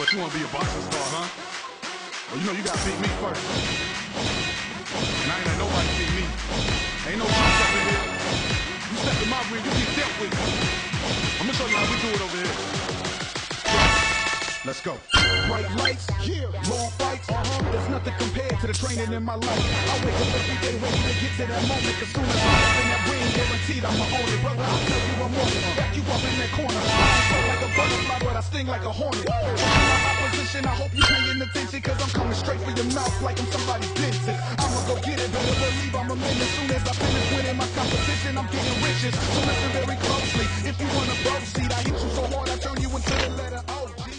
What, you wanna be a boxing star, huh? Well, you know you gotta beat me first. And I ain't let nobody beat me. Ain't no chance up in here. You step in my ring, you get dealt with. I'm gonna show you how we do it over here. Let's go. Bright lights, yeah, long fights, there's nothing compared to the training in my life. I wake up every day ready to get to that moment. As soon as I step in that ring, guaranteed I'ma own it. Brother, I'll tell you I'm on it. Back you up in that corner. I ain't so like a butterfly, but I sting like a hornet. My opposition, I hope you paying attention, cause I'm coming straight for your mouth like I'm somebody's dentist. I'ma go get it, better believe I'm a man. As soon as I finish winning my competition, I'm getting riches. So listen very closely. If you want a boat seat, I hit you so hard I turn you into the letter O, G.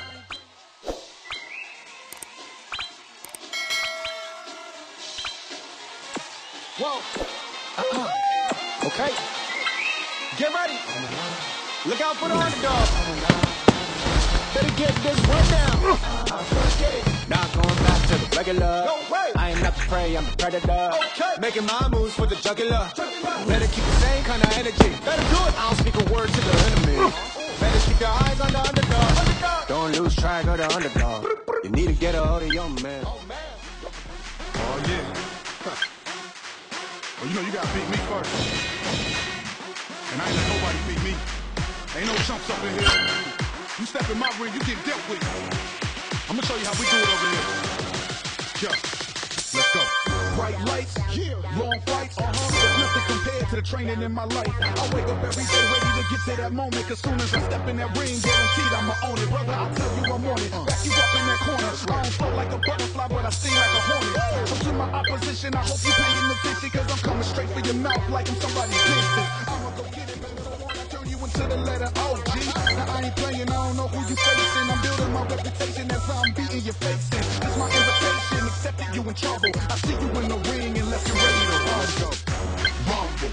Whoa. Okay. Get ready. Look out for the underdog. Better get this one down. Not going back to the regular. No way. I ain't not the prey, I'm the predator. Okay. Making my moves for the jugular. Better keep the same kind of energy. Better do it. I don't speak a word to the enemy. Better keep your eyes on the underdog. Don't lose track of the underdog. You need to get a hold of your man. Oh, yeah. Well, you know you gotta beat me first. And I ain't let nobody beat me. Ain't no chumps up in here. You step in my ring, you get dealt with. I'm gonna show you how we do it over here. Yo, let's go. Bright lights, yeah, long fights, there's nothing compared to the training in my life. I wake up every day ready to get to that moment, cause soon as I step in that ring, guaranteed I'ma own it. Brother, I'll tell you I'm on it. Back you up in that corner. I don't float like a butterfly, but I sting like a hornet. So to my opposition, I hope you paying attention, cause I'm coming straight for your mouth like I'm somebody's dentist. I'ma go get it, baby, so I turn you into the letter O, G. Now I ain't playing, I don't know who you facing. I'm building my reputation as I'm beating your face in. This my invitation, accepted you in trouble. I see you in the ring unless you're ready to rumble. Rumble,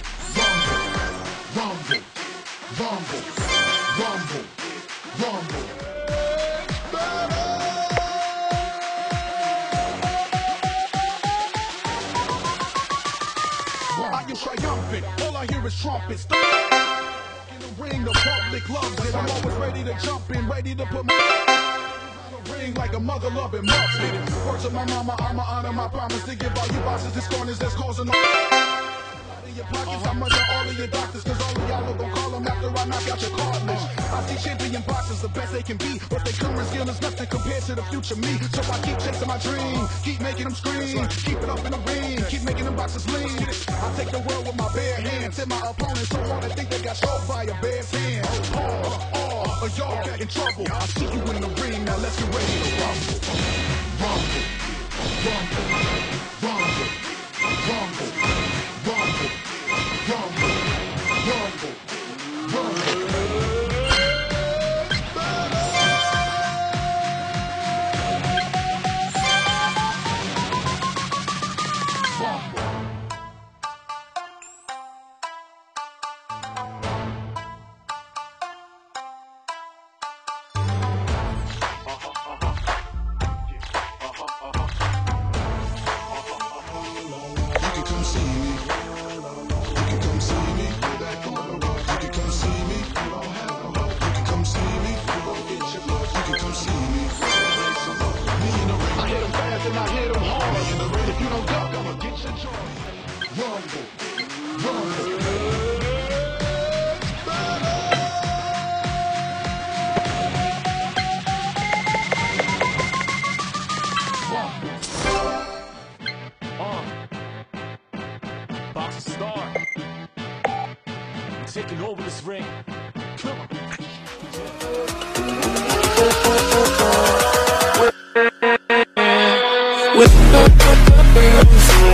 rumble, rumble, rumble, rumble, rumble. I am triumphant, all I hear is trumpets. In the ring, the public loves it. I'm always ready to jump in, ready to put my ring like a mother loving mother. Words of my mama, I'ma honor my promise to give all you bosses this corners that's causing all in your pockets. I'm under all of your doctors, cause all of y'all are gonna call them after I knock out your cartilage. I see champion boxers the best they can be, but their current skill is nothing compared to the future me. So I keep chasing my dream, keep making them scream, keep it up in the ring, keep making them boxers lean. I take the world with my bare hands, hit my opponent so hard I think they got struck by a bear's hand. Or y'all get in trouble. I see you in the ring, now let's get ready to rumble. Rumble, rumble, rumble, rumble, rumble, rumble, rumble, rumble. And I hit them hard. If you don't duck, I'ma get your joint. Rumble, rumble. Boxer star. I'm taking over this ring. Come on. With